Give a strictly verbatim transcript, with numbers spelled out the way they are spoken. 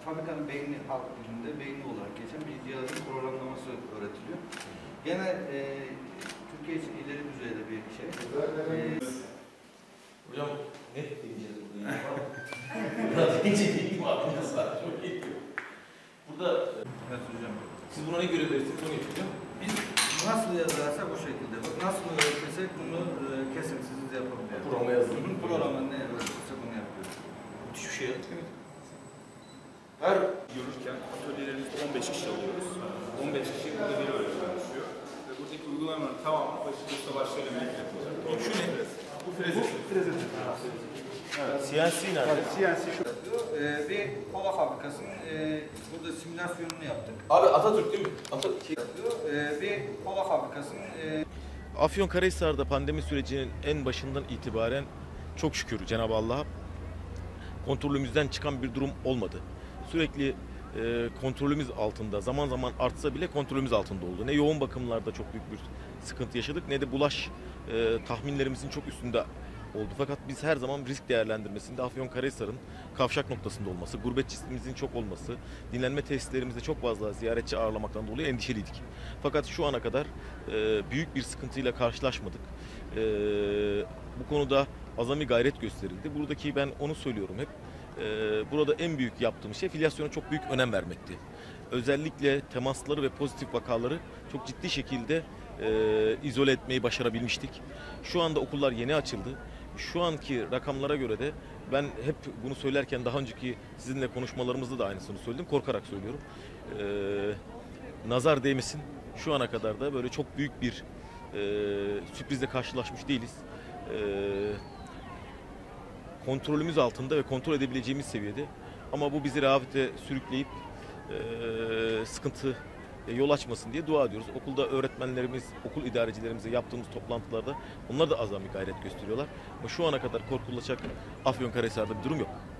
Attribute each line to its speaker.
Speaker 1: fabrikanın beyni, halk dilinde beyni olarak geçen bir cihazın programlaması öğretiliyor. Gene e, Türkiye için ileri düzeyde bir şey. E,
Speaker 2: Hocam ne diyeceğiz burada? Burada deyince değil mi aklına sadece o geliyor. Burada
Speaker 1: evet hocam.
Speaker 2: siz buna ne göre verirsiniz onu yapacağım.
Speaker 1: Biz nasıl yazarsa bu şekilde. Bak, nasıl öğretirsek bunu e, kesintisiz yapabiliyoruz.
Speaker 2: Programa yazdım.
Speaker 1: Programa ne öğretirse bunu yapıyoruz.
Speaker 2: Müthiş bir şey. Evet.
Speaker 3: Her görürken atölyelerimizde on beş kişi alıyoruz. on beş kişi burada bir öğretmen düşüyor. Ve buradaki uygulamaların tamamı başı usta başlarıyla birlikte yapılacak. Şu ne? Bu freze. Freze.
Speaker 2: Evet. C N C nerede?
Speaker 3: Evet, C N C şu.
Speaker 1: Ee, bir kola fabrikasının e, burada simülasyonunu yaptık.
Speaker 2: Abi Atatürk değil mi? Atatürk.
Speaker 1: Ee, bir kola fabrikasının e,
Speaker 4: Afyonkarahisar'da pandemi sürecinin en başından itibaren çok şükür Cenab-ı Allah'a kontrolümüzden çıkan bir durum olmadı. Sürekli e, kontrolümüz altında, zaman zaman artsa bile kontrolümüz altında oldu. Ne yoğun bakımlarda çok büyük bir sıkıntı yaşadık ne de bulaş e, tahminlerimizin çok üstünde oldu. Fakat biz her zaman risk değerlendirmesinde Afyonkarahisar'ın kavşak noktasında olması, gurbetçimizin çok olması, dinlenme tesislerimizde çok fazla ziyaretçi ağırlamaktan dolayı endişeliydik. Fakat şu ana kadar e, büyük bir sıkıntıyla karşılaşmadık. E, bu konuda azami gayret gösterildi. Buradaki ben onu söylüyorum hep. E, burada en büyük yaptığım şey filyasyona çok büyük önem vermekti. Özellikle temasları ve pozitif vakaları çok ciddi şekilde e, izole etmeyi başarabilmiştik. Şu anda okullar yeni açıldı. Şu anki rakamlara göre de ben hep bunu söylerken daha önceki sizinle konuşmalarımızda da aynısını söyledim. Korkarak söylüyorum. Ee, nazar değmesin. Şu ana kadar da böyle çok büyük bir e, sürprizle karşılaşmış değiliz. Ee, kontrolümüz altında ve kontrol edebileceğimiz seviyede. Ama bu bizi rehavete sürükleyip e, sıkıntı yol açmasın diye dua ediyoruz. Okulda öğretmenlerimiz, okul idarecilerimizle yaptığımız toplantılarda onlar da azami gayret gösteriyorlar. Ama şu ana kadar korkulacak Afyonkarahisar'da bir durum yok.